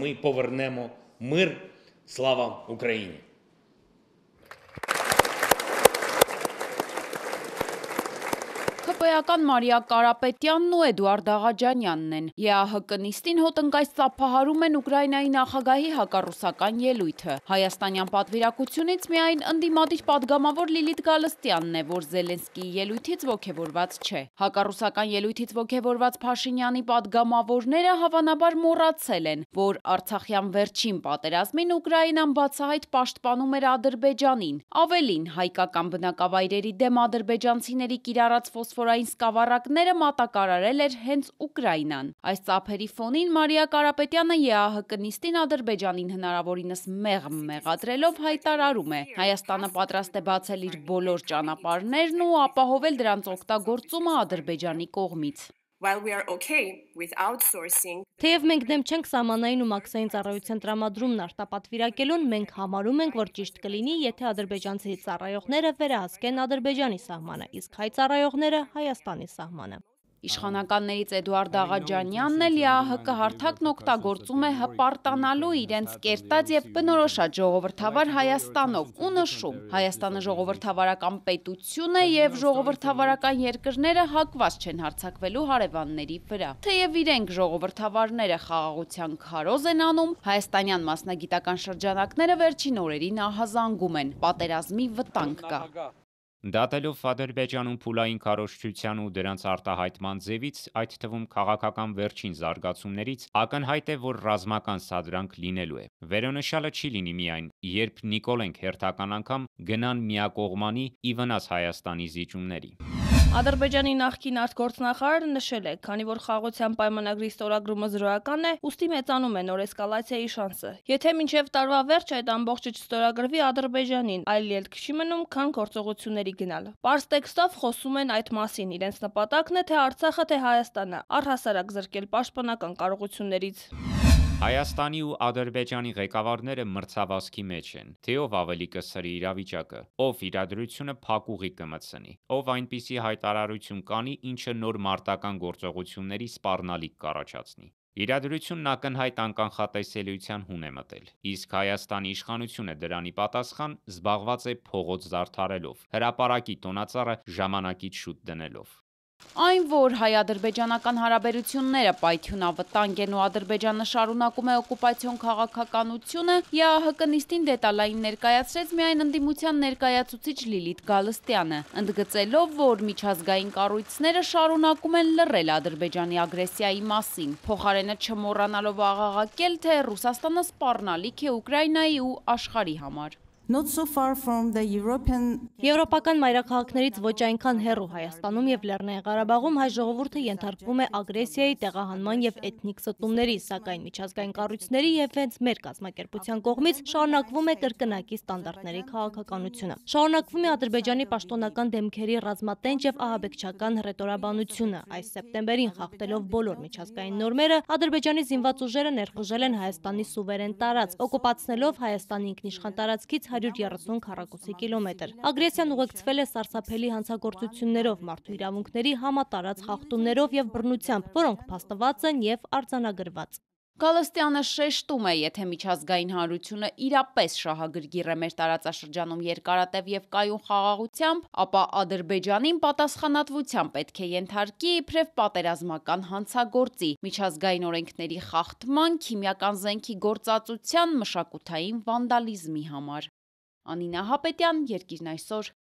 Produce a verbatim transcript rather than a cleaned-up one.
ми повернемо мир. Слава Україні! ՀՊ-ական Մարիա Կարապետյանն ու Էդուարդ Աղաջանյանն են։ ԵԱՀԿ նիստին հոտնկայց ծափահարում են Ուկրաինայի նախագահի հակառուսական ելույթը։ Հայաստանյան պատվիրակությունից միայն ընդդիմադիր պատգամավոր Լիլիթ Գալստյանն է, որ Զելենսկիի ելույթից ոգևորված չէ։ Հակառուսական ելույթից ոգևորված Փաշինյանի պատգամավորները հավանաբար մոռացել են, որ Արցախյան վերջին պատերազմին Ուկրաինան բացահայտ պաշտպանում էր Ադրբեջանին։ Ավելին, հայկական բնակավայրերի դեմ ադրբեջանցիների կիրառած ֆոսֆորային սկավառակները մատակարարել էր հենց Ուկրաինան։ Այս ծափերի ֆոնին Մարիա Կարապետյանը ԵԱՀԿ նիստին Ադրբեջանին հնարավորինս մեղմ մեղադրելով հայտարարում է. Հայաստանը պատրաստ է բացել իր բոլոր ճանապարհներն ու ապահովել դրանց օգտագործումը Ադրբեջանի կողմից։ Թեև մենք դեմ չենք սահմանային ու մաքսային ծառայության տրամադրումն արտապատվիրակելուն, մենք համարում ենք, որ ճիշտ կլինի, եթե ադրբեջանցի ծառայողները վերահսկեն Ադրբեջանի սահմանը, իսկ հայ ծառայողները Հայաստանի սահմանը։ Իշխանականներից Էդուարդ Աղաջանյանն էլ ԵԱՀԿ հարթակն օգտագործում է հպարտանալու իրենց կերտած եւ բնորոշած ժողովրդավար Հայաստանով ու նշում. Հայաստանը ժողովրդավարական պետություն է եւ ժողովրդավարական երկրները հակված չեն հարձակվելու հարևանների վրա։ Թեև իրենք ժողովրդավարները խաղաղության քարոզ են անում, հայաստանյան մասնագիտական շրջանակները վերջին օրերին ահազանգում են, պատերազմի վտանգ կա։ Դատելով Ադրբեջանում փուլային քարոզչության ու դրանց արտահայտման ձևից, այդ թվում քաղաքական վերջին զարգացումներից, ակնհայտ է, որ ռազմական սադրանք լինելու է։ Վերոնշյալը չի լինի միայն, երբ նիկոլենք հերթական անգամ գնան միակողմանի ի վնաս Հայաստանի զիջումների։ Ադրբեջանի նախկին արտգործնախարարը նշել է, քանի որ խաղաղության պայմանագրի ստորագրումը զրոյական է, ուստի մեծանում է նոր էսկալացիայի շանսը։ Եթե մինչև տարվա վերջ այդ ամբողջը չստորագրվի Ադրբեջանին, այլ ելք չի մնում, քան գործողությունների գնալ։ Պարզ տեքստով խոսում են այդ մասին, իրենց նպատակն է թե Արցախը, թե Հայաստանը առհասարակ զրկել պաշտպանական կարողություններից։ Հայաստանի ու Ադրբեջանի ղեկավարները մրցավազքի մեջ են, թե ով ավելի կսրի իրավիճակը, ով իրադրությունը փակուղի կմտցնի, ով այնպիսի հայտարարություն կանի, ինչը նոր մարտական գործողությունների սպառնալիք կառաջացնի։ Իրադրությունն ակնհայտ անկանխատեսելիության հուն է մտել, իսկ Հայաստանի իշխանությունը դրանի պատասխան զբաղված է փողոց զարդարելով, հրապարակի տոնածառը ժամանակից շուտ դնելով։ Այն, որ հայ-ադրբեջանական հարաբերությունները պայթյունավտանգ են ու Ադրբեջանը շարունակում է օկուպացիոն քաղաքականությունը, ԵԱՀԿ նիստին դետալային ներկայացրեց միայն ընդդիմության ներկայացուցիչ Լիլիթ Գալստյանը, ընդգծելով, որ միջազգային կառույցները շարունակում են լռել Ադրբեջանի ագրեսիայի մասին, փոխարենը չմոռանալով աղաղակել, թե Ռուսաստանը սպառնալիք է Ուկրաինայի ու աշխարհի համար։ Not so far from the European Եվրոպական մայրաքաղաքներից ոչ այնքան հեռու Հայաստանում եւ Լեռնային Ղարաբաղում հայ ժողովուրդը ենթարկվում է ագրեսիայի, տեղահանման եւ էթնիկ ստումների, սակայն միջազգային կառույցների եւ հենց մեր կազմակերպության կողմից շարունակվում է կրկնակի ստանդարտների քաղաքականությունը։ Շարունակվում է Ադրբեջանի պաշտոնական դեմքերի ռազմատենչ եւ ահաբեկչական հռետորաբանությունը։ Այս սեպտեմբերին խախտելով բոլոր միջազգային նորմերը, Ադրբեջանի զինված ուժերը ներխուժել են Հայաստանի սուվերեն տարածք, օկուպացնելով Հայաստանի ինքնիշխան տարածքից հարյուր երեսուն քառակուսի կիլոմետր։ Ագրեսիան ուղեկցվել է սարսափելի հանցագործություններով, մարդու իրավունքների համատարած խախտումներով եւ բռնությամբ, որոնք փաստված են եւ արձանագրված։ Գալստյանը շեշտում է, եթե միջազգային հանրությունը իրապես շահագրգիռ է մեր տարածաշրջանում երկարատև եւ կայուն խաղաղությամբ, ապա Ադրբեջանին պատասխանատվության պետք է ենթարկի իբրև պատերազմական հանցագործի, միջազգային օրենքների խախտման, քիմիական զենքի գործածության, մշակութային վանդալիզմի համար։ Անինա Հապետյան, Երկիրն այսօր։